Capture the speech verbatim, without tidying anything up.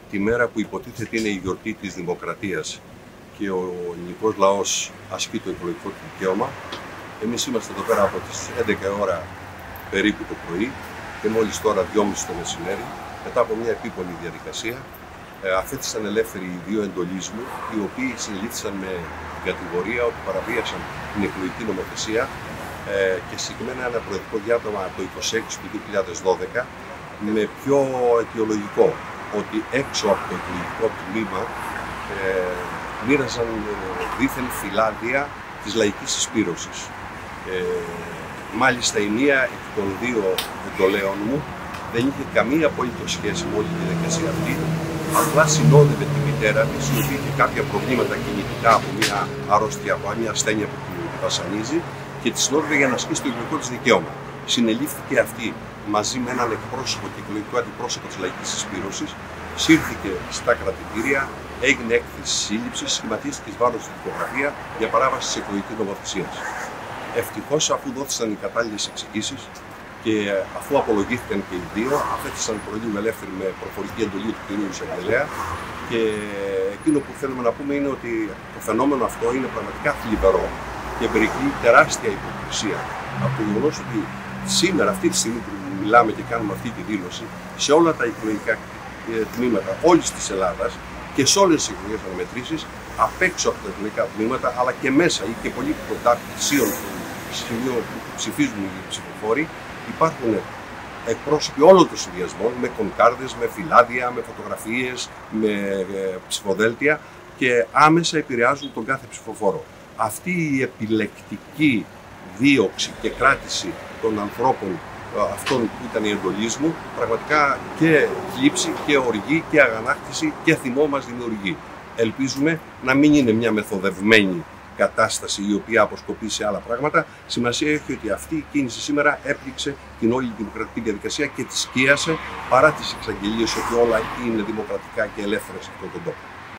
τη μέρα που υποτίθεται είναι η γιορτή της Δημοκρατίας και ο ελληνικός λαός ασκεί το εκλογικό του δικαίωμα. Εμείς είμαστε εδώ πέρα από τις έντεκα ώρα περίπου το πρωί και μόλις τώρα δυόμιση το μεσημέρι, μετά από μια επίπονη διαδικασία, αφέθησαν ελεύθεροι οι δύο εντολείς μου, οι οποίοι συνελήφθησαν με την κατηγορία ότι παραβίασαν την εκλογική νομοθεσία και συγκεκριμένα ένα προεδρικό διάταγμα το είκοσι έξι του δύο χιλιάδες δώδεκα με πιο αιτιολογικό ότι έξω από το εκλογικό τμήμα ε, μοίραζαν δήθεν φυλάδια της λαϊκής συσπήρωσης. Ε, μάλιστα η μία εκ των δύο εντολέων μου δεν είχε καμία απολύτως σχέση με όλη τη διαδικασία αυτή, απλά συνόδευε τη μητέρα της, η οποία είχε κάποια προβλήματα κινητικά από μια αρρώστια, από μια ασθένεια που την βασανίζει, και τη συνόδευε για να ασκήσει το εκλογικό της δικαίωμα. Συνελήφθηκε αυτή μαζί με έναν εκπρόσωπο και εκλογικό αντιπρόσωπο της λαϊκής συσπήρωσης, σύρθηκε στα κρατητήρια, έγινε έκθεση σύλληψης, σχηματίστηκε εις βάρος στη δικογραφία για παράβαση της εκλογικής νομοθεσίας. Ευτυχώς, αφού δόθησαν οι κατάλληλες εξηγήσεις και αφού απολογήθηκαν και οι δύο, αφέθησαν προλίγου ελεύθεροι με προφορική εντολή του κ. Εισαγγελέα. Και εκείνο που θέλουμε να πούμε είναι ότι το φαινόμενο αυτό είναι πραγματικά θλιβερό και περικλεί τεράστια υποκρισία από το γεγονός ότι σήμερα, αυτή τη στιγμή που μιλάμε και κάνουμε αυτή τη δήλωση, σε όλα τα εκλογικά τμήματα όλης της Ελλάδας και σε όλες τις εκλογικές αναμετρήσεις, απ' έξω από τα εκλογικά τμήματα, αλλά και μέσα ή και πολύ κοντά πλησίων των σημείων που ψηφίζουν οι ψηφοφόροι, υπάρχουν εκπρόσωποι όλων των συνδυασμών, με κονκάρδες, με φυλάδια, με φωτογραφίες, με ψηφοδέλτια, και άμεσα επηρεάζουν τον κάθε ψηφοφόρο. Αυτή η επιλεκτική δίωξη και κράτηση των ανθρώπων αυτών που ήταν η εντολής μου, πραγματικά και θλίψη και οργή και αγανάκτηση και θυμό μας δημιουργεί. Ελπίζουμε να μην είναι μια μεθοδευμένη κατάσταση η οποία αποσκοπεί σε άλλα πράγματα. Σημασία έχει ότι αυτή η κίνηση σήμερα έπληξε την όλη δημοκρατική διαδικασία και τη σκίασε, παρά τις εξαγγελίες ότι όλα είναι δημοκρατικά και ελεύθερα σε αυτόν τον τόπο.